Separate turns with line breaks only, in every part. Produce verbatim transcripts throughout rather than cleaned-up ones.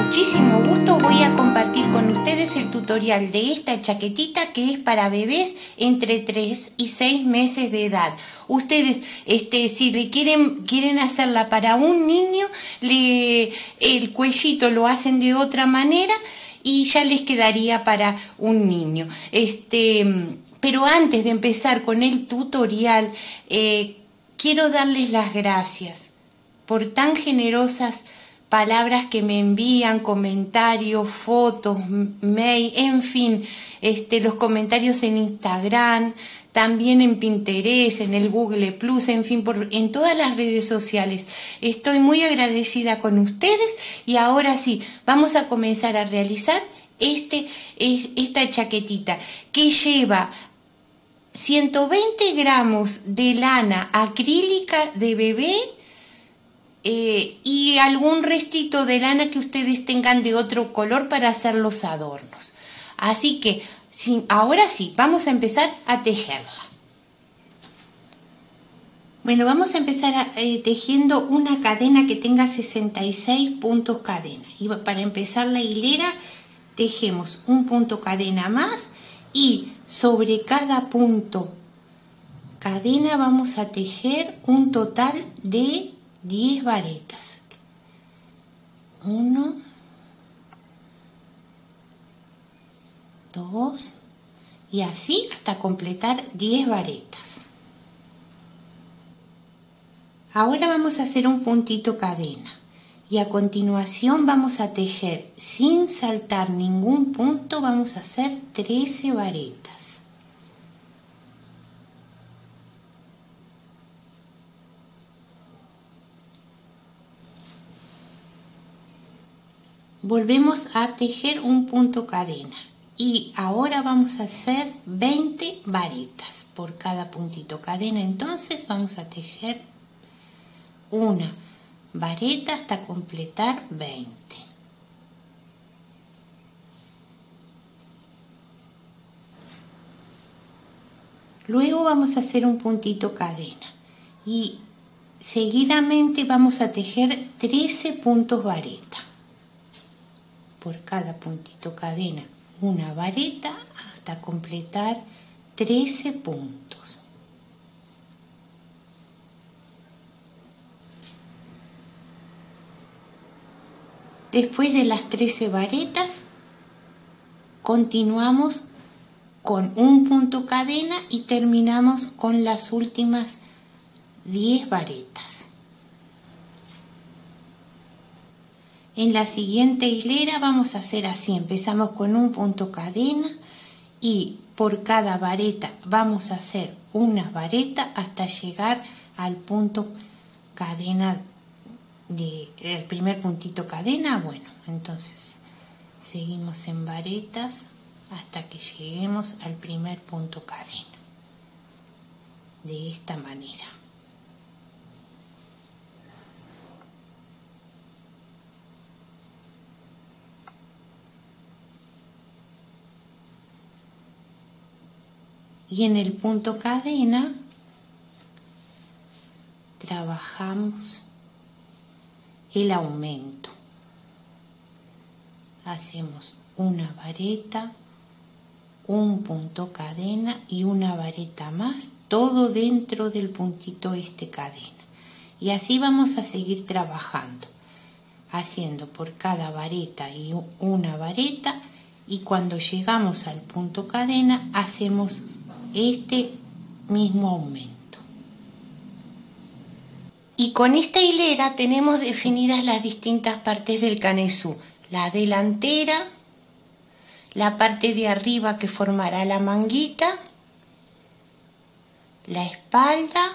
muchísimo gusto voy a compartir con ustedes el tutorial de esta chaquetita que es para bebés entre tres y seis meses de edad. Ustedes, este, si le quieren, quieren hacerla para un niño, le, el cuellito lo hacen de otra manera y ya les quedaría para un niño. Este, pero antes de empezar con el tutorial, eh, quiero darles las gracias por tan generosas palabras que me envían, comentarios, fotos, mail, en fin, este, los comentarios en Instagram, también en Pinterest, en el Google Plus, en fin, por, en todas las redes sociales. Estoy muy agradecida con ustedes y ahora sí, vamos a comenzar a realizar este, es, esta chaquetita que lleva ciento veinte gramos de lana acrílica de bebé, Eh, y algún restito de lana que ustedes tengan de otro color para hacer los adornos. Así que sí, ahora sí, vamos a empezar a tejerla. Bueno, vamos a empezar a, eh, tejiendo una cadena que tenga sesenta y seis puntos cadena. Y para empezar la hilera tejemos un punto cadena más y sobre cada punto cadena vamos a tejer un total de diez varetas. Uno, dos y así hasta completar diez varetas. Ahora vamos a hacer un puntito cadena y a continuación vamos a tejer sin saltar ningún punto, vamos a hacer trece varetas. Volvemos a tejer un punto cadena y ahora vamos a hacer veinte varetas por cada puntito cadena. Entonces vamos a tejer una vareta hasta completar veinte. Luego vamos a hacer un puntito cadena y seguidamente vamos a tejer trece puntos vareta. Por cada puntito cadena una vareta hasta completar trece puntos. Después de las trece varetas continuamos con un punto cadena y terminamos con las últimas diez varetas. En la siguiente hilera vamos a hacer así, empezamos con un punto cadena y por cada vareta vamos a hacer una vareta hasta llegar al punto cadena, de, el primer puntito cadena. Bueno, entonces seguimos en varetas hasta que lleguemos al primer punto cadena, de esta manera. Y en el punto cadena trabajamos el aumento. Hacemos una vareta, un punto cadena y una vareta más, todo dentro del puntito este cadena. Y así vamos a seguir trabajando, haciendo por cada vareta y una vareta, y cuando llegamos al punto cadena hacemos este mismo aumento. Y con esta hilera tenemos definidas las distintas partes del canesú: la delantera, la parte de arriba que formará la manguita, la espalda,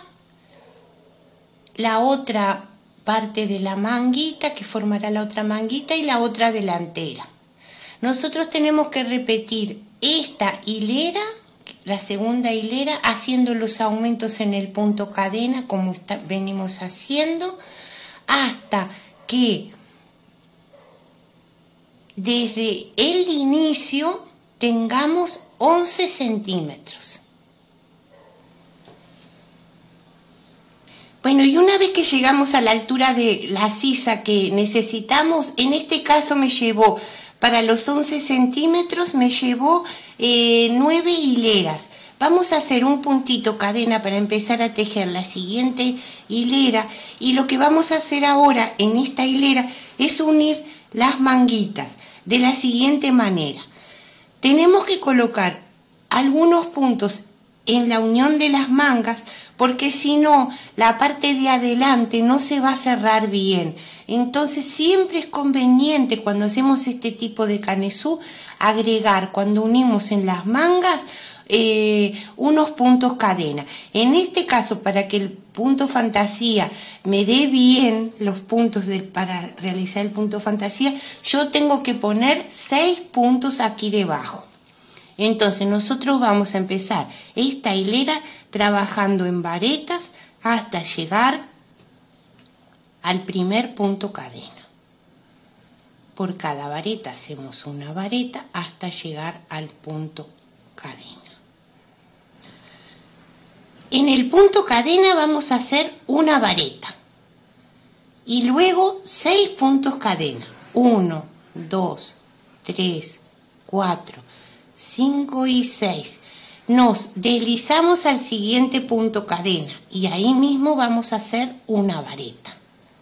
la otra parte de la manguita que formará la otra manguita y la otra delantera. Nosotros tenemos que repetir esta hilera, la segunda hilera, haciendo los aumentos en el punto cadena como está, venimos haciendo, hasta que desde el inicio tengamos once centímetros. Bueno, y una vez que llegamos a la altura de la sisa que necesitamos, en este caso me llevó, para los once centímetros, me llevó eh, nueve hileras. Vamos a hacer un puntito cadena para empezar a tejer la siguiente hilera, y lo que vamos a hacer ahora en esta hilera es unir las manguitas de la siguiente manera. Tenemos que colocar algunos puntos en la unión de las mangas, porque si no, la parte de adelante no se va a cerrar bien. Entonces siempre es conveniente cuando hacemos este tipo de canesú agregar, cuando unimos en las mangas, eh, unos puntos cadena. En este caso, para que el punto fantasía me dé bien los puntos del, para realizar el punto fantasía, yo tengo que poner seis puntos aquí debajo. Entonces nosotros vamos a empezar esta hilera trabajando en varetas hasta llegar al primer punto cadena. Por cada vareta hacemos una vareta hasta llegar al punto cadena. En el punto cadena vamos a hacer una vareta y luego seis puntos cadena. uno, dos, tres, cuatro, cinco y seis. Nos deslizamos al siguiente punto cadena y ahí mismo vamos a hacer una vareta.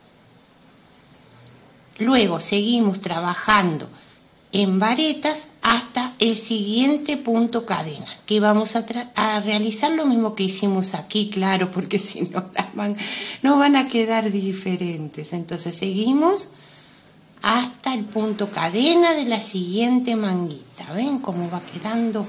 Luego seguimos trabajando en varetas hasta el siguiente punto cadena, que vamos a, a realizar lo mismo que hicimos aquí, claro, porque si no las van, no van a quedar diferentes. Entonces seguimos hasta el punto cadena de la siguiente manguita. ¿Ven cómo va quedando?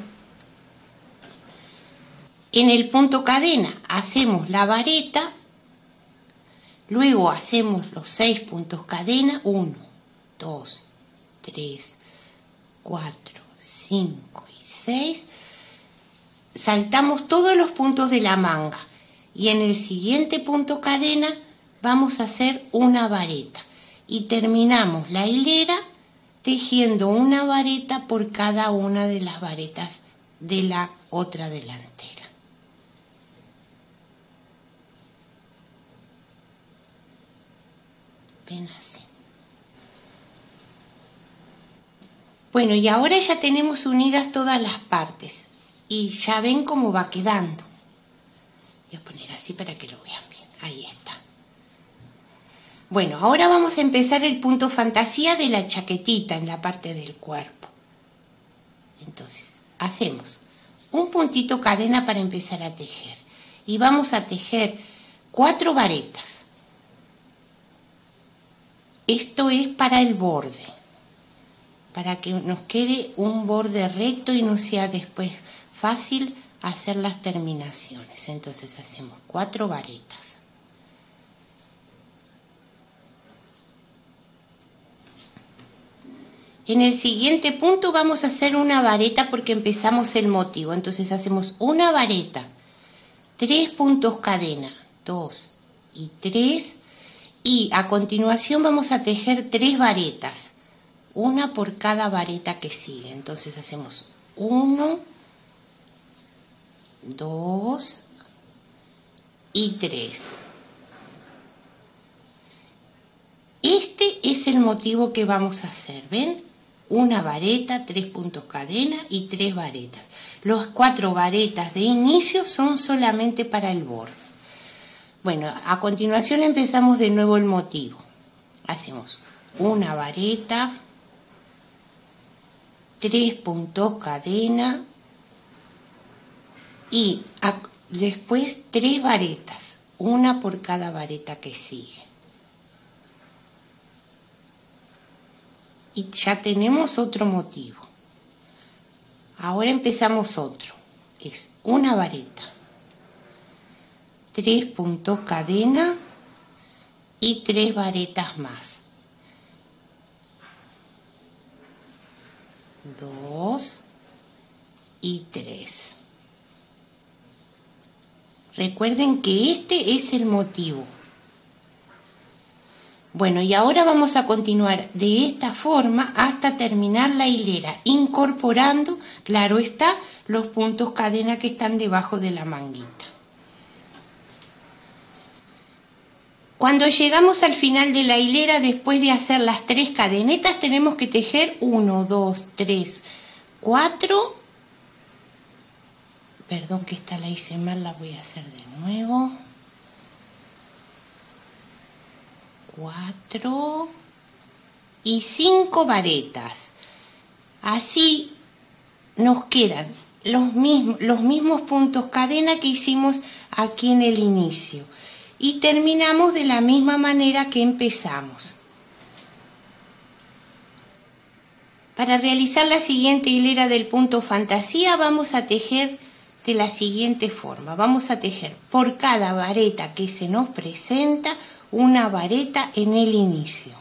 En el punto cadena hacemos la vareta, luego hacemos los seis puntos cadena, uno, dos, tres, cuatro, cinco y seis. Saltamos todos los puntos de la manga y en el siguiente punto cadena vamos a hacer una vareta. Y terminamos la hilera tejiendo una vareta por cada una de las varetas de la otra delantera. Ven así. Bueno, y ahora ya tenemos unidas todas las partes y ya ven cómo va quedando. Voy a poner así para que lo vean bien. Ahí está. Bueno, ahora vamos a empezar el punto fantasía de la chaquetita en la parte del cuerpo. Entonces, hacemos un puntito cadena para empezar a tejer. Y vamos a tejer cuatro varetas. Esto es para el borde, para que nos quede un borde recto y no sea después fácil hacer las terminaciones. Entonces hacemos cuatro varetas. En el siguiente punto vamos a hacer una vareta porque empezamos el motivo. Entonces hacemos una vareta, tres puntos cadena, dos y tres. Y a continuación vamos a tejer tres varetas, una por cada vareta que sigue. Entonces hacemos uno, dos y tres. Este es el motivo que vamos a hacer, ¿ven? Una vareta, tres puntos cadena y tres varetas. Las cuatro varetas de inicio son solamente para el borde. Bueno, a continuación empezamos de nuevo el motivo. Hacemos una vareta, tres puntos cadena y a, después tres varetas, una por cada vareta que sigue. Y ya tenemos otro motivo. Ahora empezamos otro. Es una vareta, tres puntos cadena y tres varetas más. Dos y tres. Recuerden que este es el motivo. Bueno, y ahora vamos a continuar de esta forma hasta terminar la hilera, incorporando, claro está, los puntos cadena que están debajo de la manguita. Cuando llegamos al final de la hilera, después de hacer las tres cadenetas, tenemos que tejer uno, dos, tres, cuatro. Perdón que esta la hice mal, la voy a hacer de nuevo. Cuatro y cinco varetas. Así nos quedan los mismos, los mismos puntos cadena que hicimos aquí en el inicio. Y terminamos de la misma manera que empezamos. Para realizar la siguiente hilera del punto fantasía vamos a tejer de la siguiente forma. Vamos a tejer por cada vareta que se nos presenta una vareta en el inicio.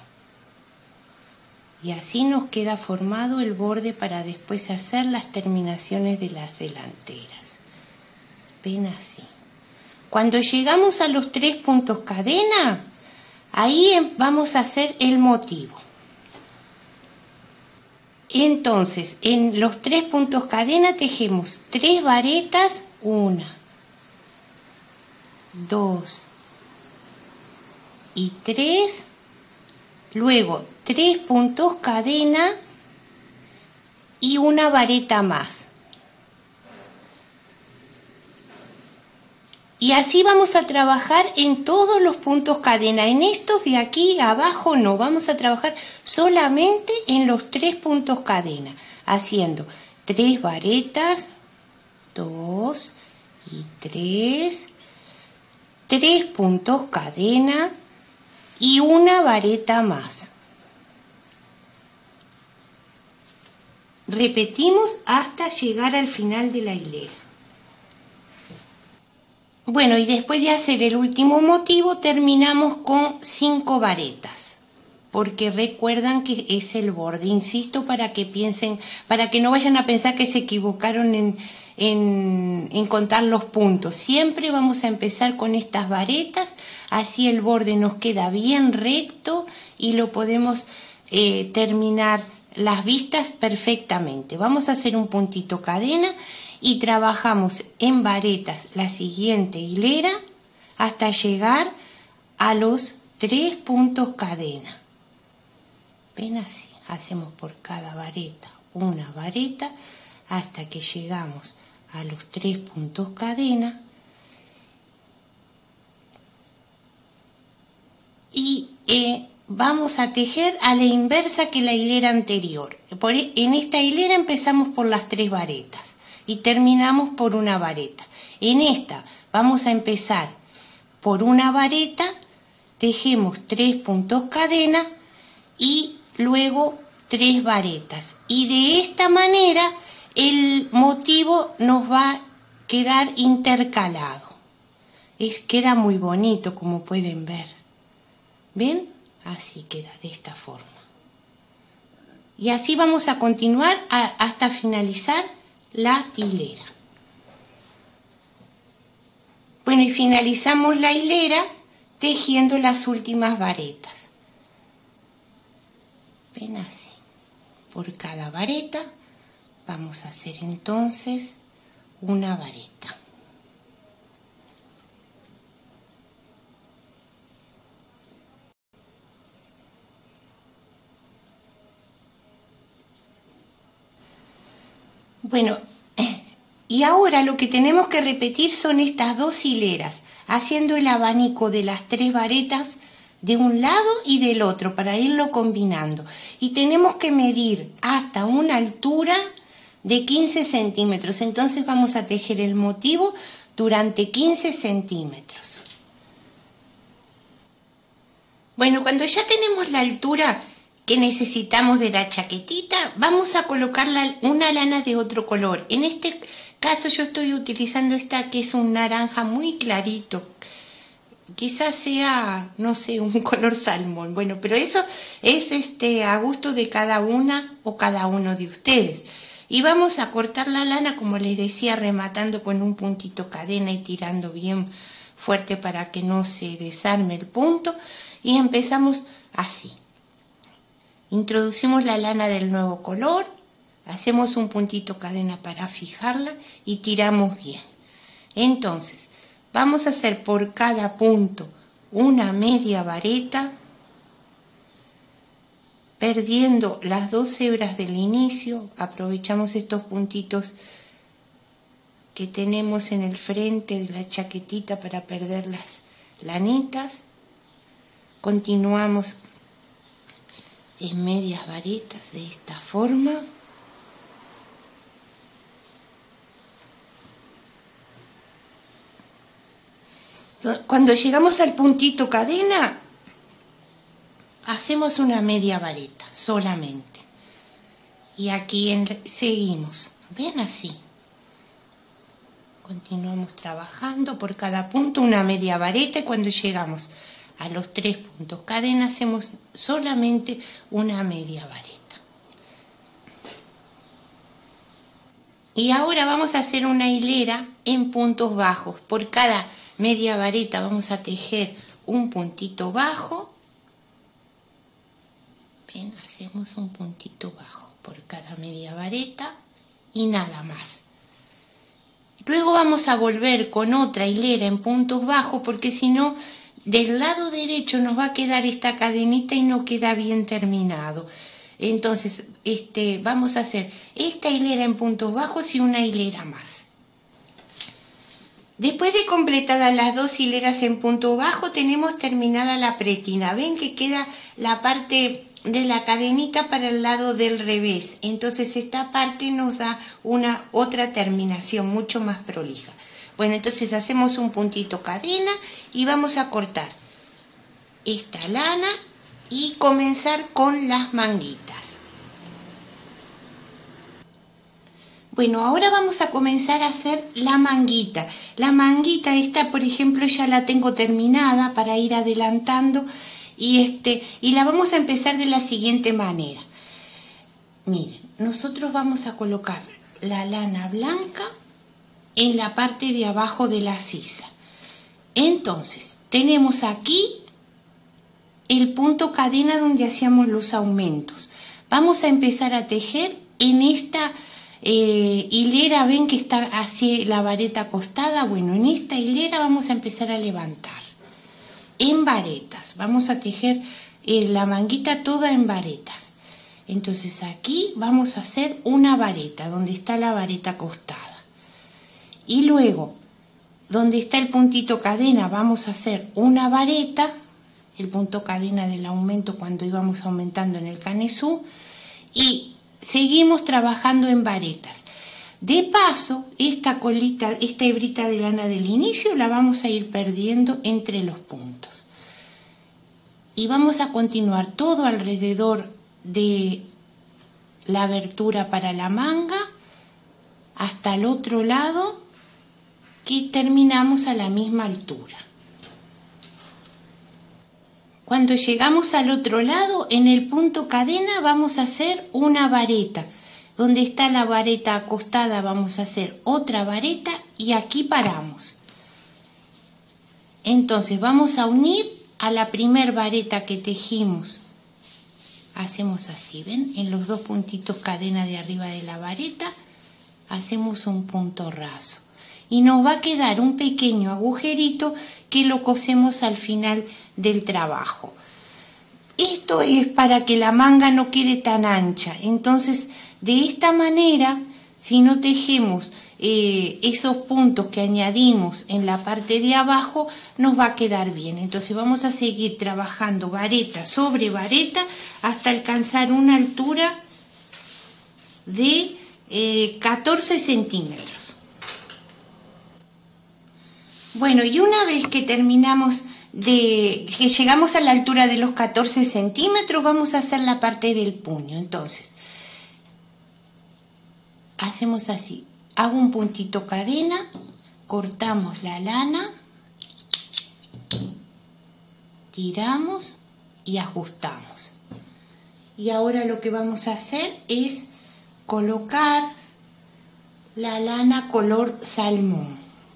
Y así nos queda formado el borde para después hacer las terminaciones de las delanteras. Ven así. Cuando llegamos a los tres puntos cadena, ahí vamos a hacer el motivo. Entonces, en los tres puntos cadena tejemos tres varetas, una, dos y tres, luego tres puntos cadena y una vareta más. Y así vamos a trabajar en todos los puntos cadena. En estos de aquí abajo no, vamos a trabajar solamente en los tres puntos cadena, haciendo tres varetas, dos y tres, tres puntos cadena y una vareta más. Repetimos hasta llegar al final de la hilera. Bueno, y después de hacer el último motivo terminamos con cinco varetas, porque recuerdan que es el borde, insisto, para que piensen, para que no vayan a pensar que se equivocaron en, en, en contar los puntos. Siempre vamos a empezar con estas varetas, así el borde nos queda bien recto y lo podemos eh, terminar las vistas perfectamente. Vamos a hacer un puntito cadena y trabajamos en varetas la siguiente hilera hasta llegar a los tres puntos cadena. Ven así, hacemos por cada vareta una vareta hasta que llegamos a los tres puntos cadena y eh, vamos a tejer a la inversa que la hilera anterior. Por, en esta hilera empezamos por las tres varetas y terminamos por una vareta. En esta vamos a empezar por una vareta, tejemos tres puntos cadena y luego tres varetas. Y de esta manera el motivo nos va a quedar intercalado. Es, queda muy bonito, como pueden ver. ¿Ven? Así queda, de esta forma. Y así vamos a continuar a, hasta finalizar la hilera. Bueno, y finalizamos la hilera tejiendo las últimas varetas. Ven así. Por cada vareta vamos a hacer entonces una vareta. Bueno, y ahora lo que tenemos que repetir son estas dos hileras, haciendo el abanico de las tres varetas de un lado y del otro para irlo combinando. Y tenemos que medir hasta una altura de quince centímetros. Entonces vamos a tejer el motivo durante quince centímetros. Bueno, cuando ya tenemos la altura que necesitamos de la chaquetita, vamos a colocar la, una lana de otro color. En este caso yo estoy utilizando esta que es un naranja muy clarito. Quizás sea, no sé, un color salmón. Bueno, pero eso es este a gusto de cada una o cada uno de ustedes. Y vamos a cortar la lana, como les decía, rematando con un puntito cadena y tirando bien fuerte para que no se desarme el punto. Y empezamos así. Introducimos la lana del nuevo color, hacemos un puntito cadena para fijarla y tiramos bien. Entonces, vamos a hacer por cada punto una media vareta, perdiendo las dos hebras del inicio. Aprovechamos estos puntitos que tenemos en el frente de la chaquetita para perder las lanitas. Continuamos en medias varetas de esta forma. Cuando llegamos al puntito cadena, hacemos una media vareta solamente. Y aquí en, seguimos. ¿Ven? Así. Continuamos trabajando por cada punto una media vareta, y cuando llegamos a los tres puntos cadena hacemos solamente una media vareta. Y ahora vamos a hacer una hilera en puntos bajos. Por cada media vareta vamos a tejer un puntito bajo. Bien, hacemos un puntito bajo por cada media vareta y nada más. Luego vamos a volver con otra hilera en puntos bajos, porque si no, del lado derecho nos va a quedar esta cadenita y no queda bien terminado. Entonces, este, vamos a hacer esta hilera en puntos bajos y una hilera más. Después de completadas las dos hileras en punto bajo, tenemos terminada la pretina. Ven que queda la parte de la cadenita para el lado del revés. Entonces esta parte nos da una otra terminación mucho más prolija. Bueno, entonces hacemos un puntito cadena y vamos a cortar esta lana y comenzar con las manguitas. Bueno, ahora vamos a comenzar a hacer la manguita. La manguita esta, por ejemplo, ya la tengo terminada para ir adelantando y, este, y la vamos a empezar de la siguiente manera. Miren, nosotros vamos a colocar la lana blanca en la parte de abajo de la sisa. Entonces, tenemos aquí el punto cadena donde hacíamos los aumentos. Vamos a empezar a tejer en esta Eh, hilera. Ven que está así la vareta acostada. Bueno, en esta hilera vamos a empezar a levantar en varetas. Vamos a tejer eh, la manguita toda en varetas. Entonces aquí vamos a hacer una vareta donde está la vareta acostada, y luego donde está el puntito cadena vamos a hacer una vareta, el punto cadena del aumento cuando íbamos aumentando en el canesú, y seguimos trabajando en varetas. De paso, esta colita, esta hebrita de lana del inicio la vamos a ir perdiendo entre los puntos. Y vamos a continuar todo alrededor de la abertura para la manga hasta el otro lado, que terminamos a la misma altura. Cuando llegamos al otro lado, en el punto cadena vamos a hacer una vareta. Donde está la vareta acostada vamos a hacer otra vareta y aquí paramos. Entonces vamos a unir a la primer vareta que tejimos. Hacemos así, ¿ven? En los dos puntitos cadena de arriba de la vareta hacemos un punto raso. Y nos va a quedar un pequeño agujerito que lo cosemos al final del trabajo. Esto es para que la manga no quede tan ancha. Entonces, de esta manera, si no tejemos eh, esos puntos que añadimos en la parte de abajo, nos va a quedar bien. Entonces vamos a seguir trabajando vareta sobre vareta hasta alcanzar una altura de eh, catorce centímetros. Bueno, y una vez que terminamos de que llegamos a la altura de los catorce centímetros, vamos a hacer la parte del puño. Entonces hacemos así, hago un puntito cadena, cortamos la lana, tiramos y ajustamos. Y ahora lo que vamos a hacer es colocar la lana color salmón.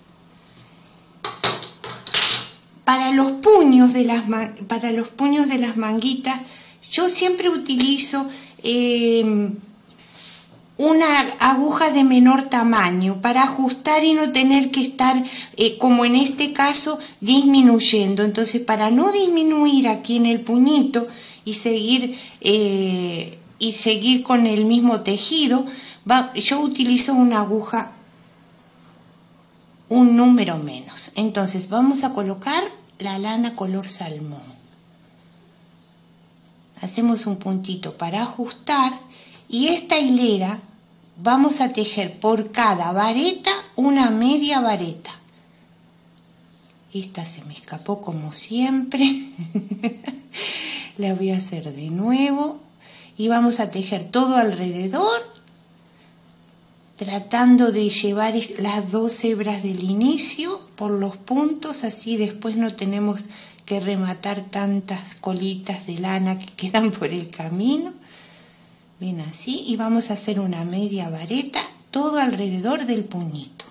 Para los puños de las, para los puños de las manguitas, yo siempre utilizo eh, una aguja de menor tamaño para ajustar y no tener que estar, eh, como en este caso, disminuyendo. Entonces, para no disminuir aquí en el puñito y seguir, eh, y seguir con el mismo tejido, va, yo utilizo una aguja un número menos. Entonces, vamos a colocar la lana color salmón. Hacemos un puntito para ajustar. Y esta hilera vamos a tejer por cada vareta una media vareta. Esta se me escapó como siempre. La voy a hacer de nuevo. Y vamos a tejer todo alrededor, tratando de llevar las dos hebras del inicio por los puntos. Así después no tenemos que rematar tantas colitas de lana que quedan por el camino. Ven así, y vamos a hacer una media vareta todo alrededor del puñito.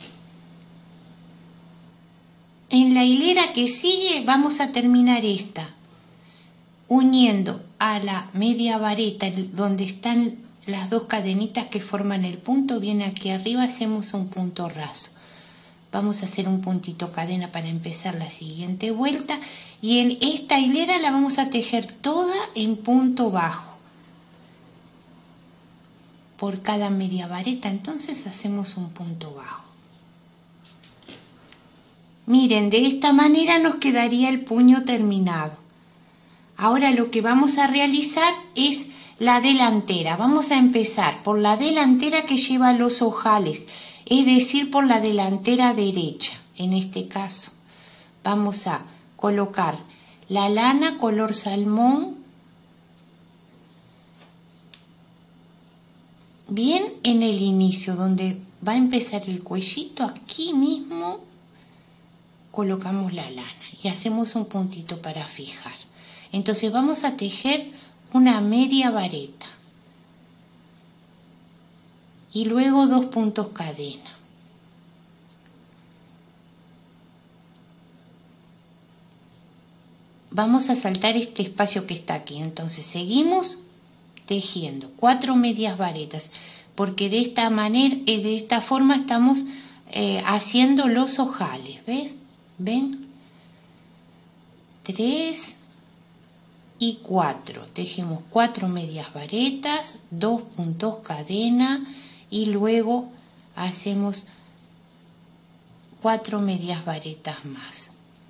En la hilera que sigue vamos a terminar esta uniendo a la media vareta donde están las dos cadenitas que forman el punto. Viene aquí arriba, hacemos un punto raso. Vamos a hacer un puntito cadena para empezar la siguiente vuelta, y en esta hilera la vamos a tejer toda en punto bajo. Por cada media vareta, entonces hacemos un punto bajo. Miren, de esta manera nos quedaría el puño terminado. Ahora lo que vamos a realizar es la delantera. Vamos a empezar por la delantera que lleva los ojales, es decir, por la delantera derecha. En este caso, vamos a colocar la lana color salmón bien en el inicio, donde va a empezar el cuellito. Aquí mismo colocamos la lana y hacemos un puntito para fijar. Entonces vamos a tejer una media vareta y luego dos puntos cadena. Vamos a saltar este espacio que está aquí. Entonces seguimos tejiendo cuatro medias varetas, porque de esta manera, de esta forma estamos eh, haciendo los ojales. ¿Ves? ¿Ven? Tres y cuatro. Tejemos cuatro medias varetas, dos puntos cadena y luego hacemos cuatro medias varetas más.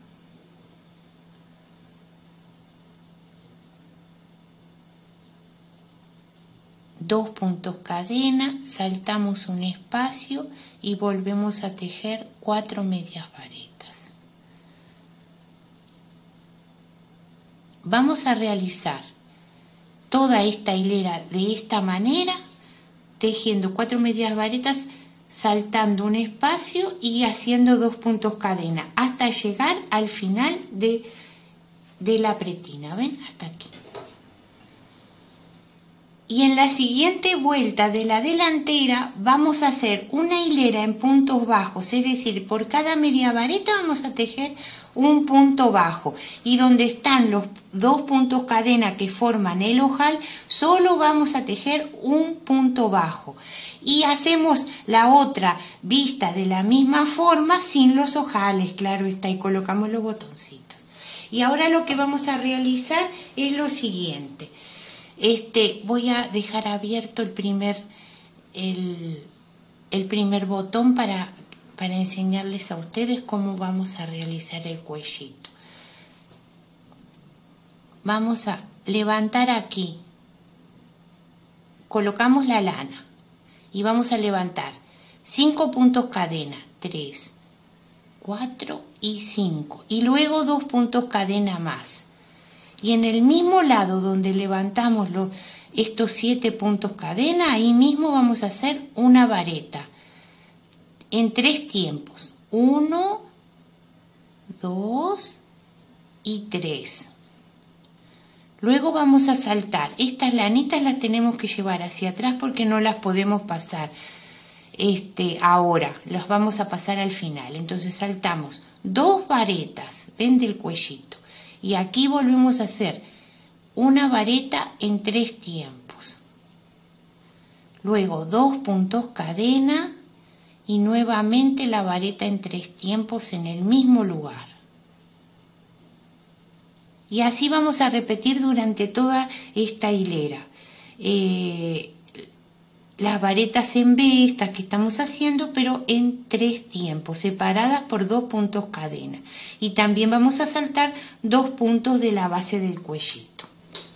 Dos puntos cadena, saltamos un espacio y volvemos a tejer cuatro medias varetas. Vamos a realizar toda esta hilera de esta manera, tejiendo cuatro medias varetas, saltando un espacio y haciendo dos puntos cadena hasta llegar al final de, de la pretina. ¿Ven? Hasta aquí. Y en la siguiente vuelta de la delantera vamos a hacer una hilera en puntos bajos, es decir, por cada media vareta vamos a tejer un punto bajo, y donde están los dos puntos cadena que forman el ojal, solo vamos a tejer un punto bajo. Y hacemos la otra vista de la misma forma sin los ojales, claro está, y colocamos los botoncitos. Y ahora lo que vamos a realizar es lo siguiente. Este, voy a dejar abierto el primer, el, el primer botón para, para enseñarles a ustedes cómo vamos a realizar el cuellito. Vamos a levantar aquí, colocamos la lana y vamos a levantar cinco puntos cadena, tres, cuatro y cinco, y luego dos puntos cadena más. Y en el mismo lado donde levantamos los, estos siete puntos cadena, ahí mismo vamos a hacer una vareta en tres tiempos. Uno, dos y tres. Luego vamos a saltar. Estas lanitas las tenemos que llevar hacia atrás porque no las podemos pasar este, ahora. Las vamos a pasar al final. Entonces saltamos dos varetas, ven, del cuellito. Y aquí volvemos a hacer una vareta en tres tiempos. luego dos puntos cadena y nuevamente la vareta en tres tiempos en el mismo lugar. Y así vamos a repetir durante toda esta hilera. Eh, las varetas en V, estas que estamos haciendo, pero en tres tiempos, separadas por dos puntos cadena. Y también vamos a saltar dos puntos de la base del cuellito.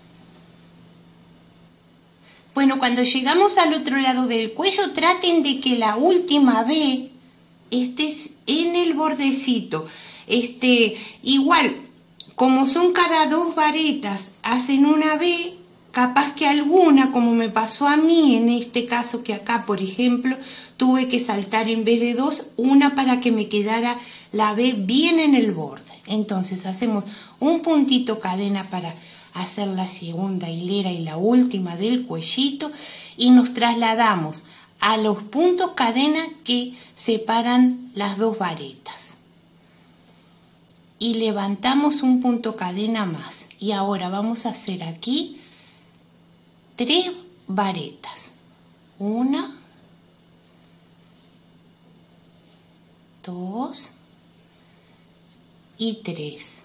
Bueno, cuando llegamos al otro lado del cuello, traten de que la última V esté en el bordecito. Este, igual, como son cada dos varetas, hacen una V. Capaz que alguna, como me pasó a mí en este caso, que acá, por ejemplo, tuve que saltar en vez de dos, una para que me quedara la V bien en el borde. Entonces hacemos un puntito cadena para hacer la segunda hilera y la última del cuellito y nos trasladamos a los puntos cadena que separan las dos varetas. Y levantamos un punto cadena más. Y ahora vamos a hacer aquí tres varetas. Una, dos y tres.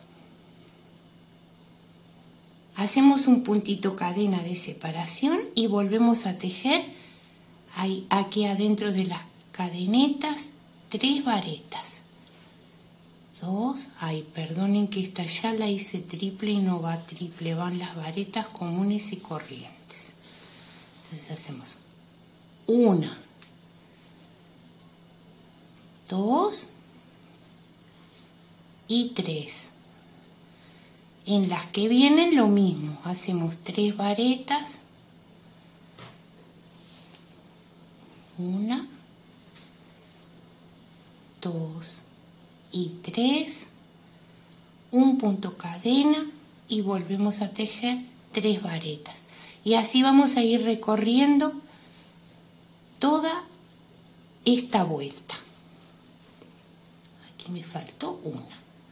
Hacemos un puntito cadena de separación y volvemos a tejer ahí, aquí adentro de las cadenetas, tres varetas. Dos, ay, perdonen que esta ya la hice triple y no va triple, van las varetas comunes y corrientes. Entonces hacemos una, dos y tres. En las que vienen lo mismo, hacemos tres varetas, una, dos y tres, un punto cadena y volvemos a tejer tres varetas. Y así vamos a ir recorriendo toda esta vuelta. Aquí me faltó una.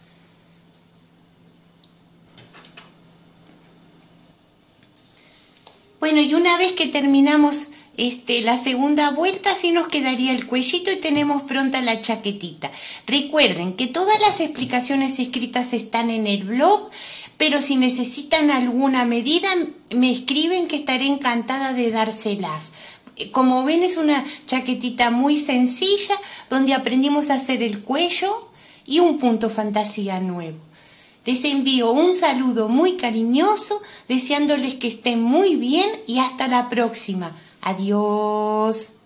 Bueno, y una vez que terminamos este, la segunda vuelta, así nos quedaría el cuellito y tenemos pronta la chaquetita. Recuerden que todas las explicaciones escritas están en el blog, pero si necesitan alguna medida, me escriben que estaré encantada de dárselas. Como ven, es una chaquetita muy sencilla, donde aprendimos a hacer el cuello y un punto fantasía nuevo. Les envío un saludo muy cariñoso, deseándoles que estén muy bien y hasta la próxima. Adiós.